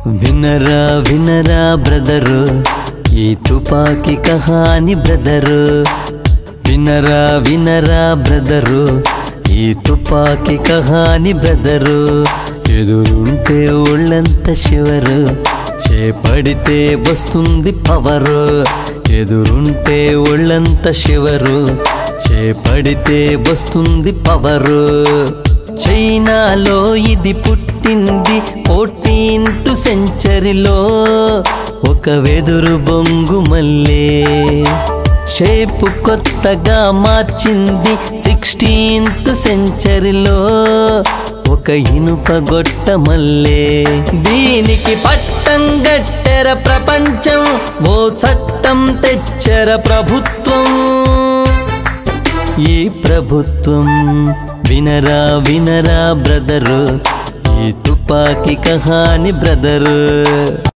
వినరా వినరా బ్రదరు ఈ తుపాకీ కహాని బ్రదరు వినరా వినరా బ్రదరు ఈ తుపాకీ కహాని బ్రదరు ఎదురుంటే ఒళ్ళంత శివరు చేపడితే వస్తుంది పవరు ఎదురుంటే ఒళ్ళంత శివరు చేపడితే వస్తుంది పవరు చైనాలో ఇది పుట్టింది 14th సెంచరీలో ఒక వెదురు బొంగు మల్లె షేపు కొత్తగా మార్చింది 16th సెంచరీలో ఒక ఇనుప గొట్ట మల్లె దీనికి పట్టం గట్టెర ప్రపంచం ఓ చట్టం తెచ్చర ప్రభుత్వం ఈ ప్రభుత్వం వినరా వినరా బ్రదరు ఈ తుపాకీ కహాని బ్రదరు